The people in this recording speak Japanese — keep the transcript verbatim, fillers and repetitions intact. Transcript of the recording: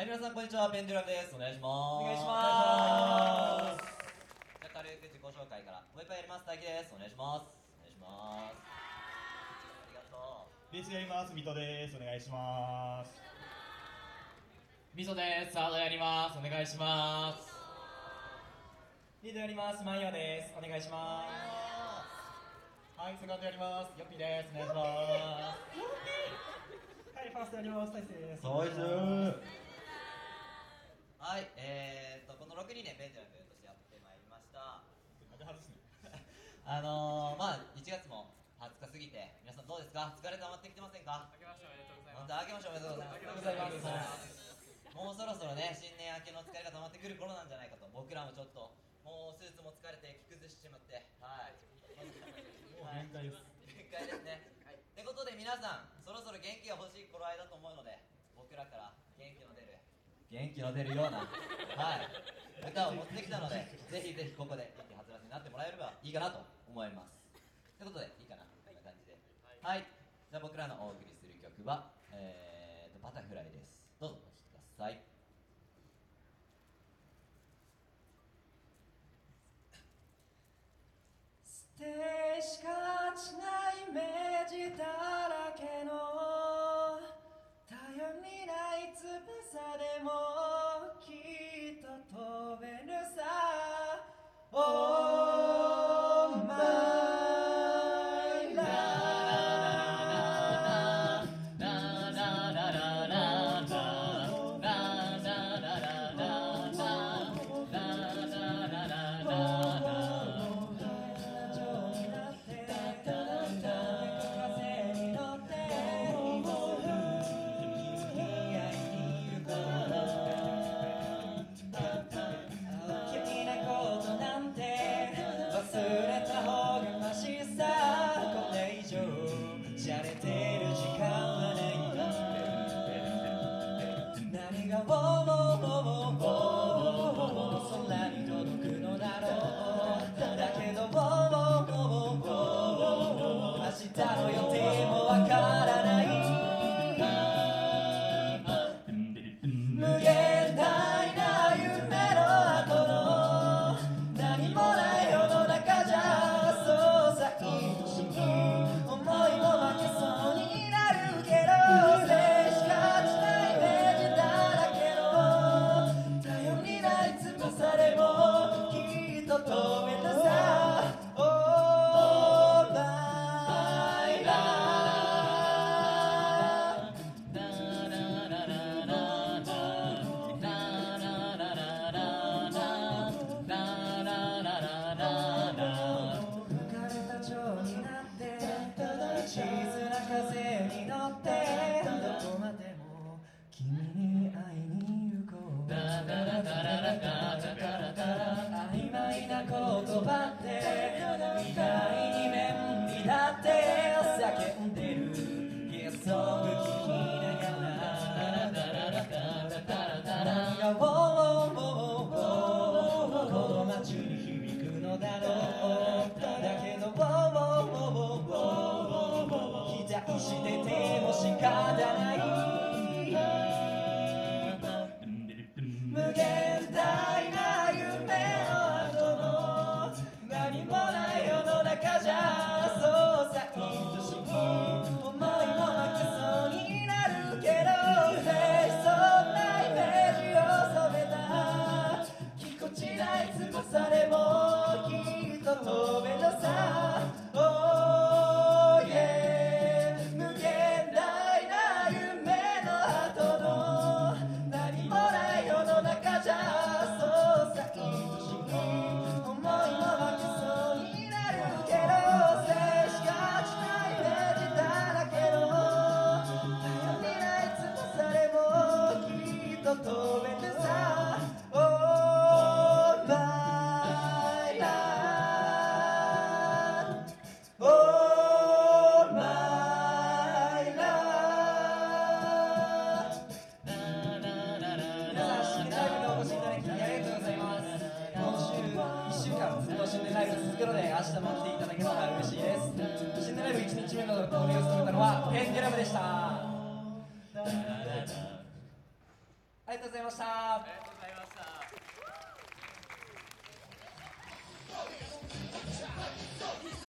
はい、皆さんこんにちは、ペンデュラムです。お願いします。 お願いします。 じゃあ軽く自己紹介からもう一回やります。大輝です。お願いします。お願いします。ありがとう。 ベースやります。水戸です。お願いします。 みそです。サードやります。お願いします。 リードやります。マイヤです。お願いします。はい、セカンドやります。ヨッピーです。お願いします。はい、ファーストやります。大勢です。 そうです。はい、えーっとこのろくにんでペンデュラムとしてやってまいりました。あのー、まあいちがつもはつか過ぎて皆さんどうですか？疲れ溜まってきてませんか？ あけましておめでとうござい本ます。 当、あけましておめでとうございます。 ありがとうございます。 もうそろそろね、新年明けの疲れが溜まってくる頃なんじゃないかと。僕らもちょっともうスーツも疲れて着崩してしまって、はい。 もう限界です。 限界ですね。はい。ってことで皆さん、そろそろ元気が欲しい頃合いだと思うので、僕らから元気の出る、元気の出るような、はい、歌を持ってきたので、ぜひぜひここで元気はつらつになってもらえればいいかなと思います。ということで、いいかな、こんな感じで。はい。じゃあ僕らのお送りする曲は、えーと、バタフライです。どうぞお聴きください。 ステージしかしないイメージだらけの頼りない翼でもきっと飛べるさ。Oh my love。 忘れた方がマシさ。これ以上じゃれてる時間はない。何が「ウォーウォーウォーウォーウォー」そんなに届くのだろう。だけど「ウォーウォーウォーウォーウォー」明日の予定もわからない。無限大な夢の後の何もない世の中じゃ、そうさ愛しい思いも負けそうになるけど、それしかしないイメージだらけの頼りない翼でもきっと飛べるさ。Oh my love。浮かれた蝶になって小さな風に乗ってどこまでも君に会いに行こう。曖昧な言葉って意外に便利だって叫んでるゲスト聞きながら何が「ウォーウォーウォーウォー」この街に響くのだろう。だけど「ウォーウォーウォーウォーウォー」期待してても仕方ない。無限大な夢の後の何もない世の中じゃ、そうさ愛しい思いも負けそうになるけど、そんなイメージを染めたぎこちない翼でもきっと飛べるさ。Oh yeah。 無限大な夢の後の何もない世の中じゃ、そうさ愛しい思いも負けそうになるけど、それしかしないイメージだらけの頼りない翼でもきっと飛べるさ。Oh my love。 Oh my love。 皆さん、新年ライブにお越しいただきありがとうございます。今週いっしゅうかんずっと新年ライブ続くので、明日も来ていただけたら嬉しいです。新年ライブいちにちめの運営を務めたのはペンデュラムでした。はい、 りがとうございました。 ありがとうございました。